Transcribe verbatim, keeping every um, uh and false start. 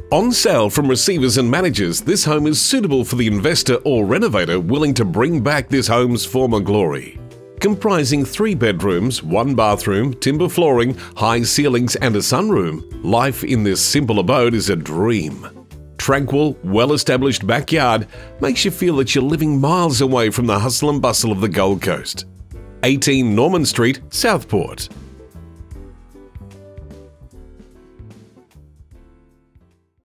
On sale from receivers and managers, this home is suitable for the investor or renovator willing to bring back this home's former glory. Comprising three bedrooms, one bathroom, timber flooring, high ceilings and a sunroom, life in this simple abode is a dream. Tranquil, well-established backyard makes you feel that you're living miles away from the hustle and bustle of the Gold Coast. eighteen Norman Street, Southport.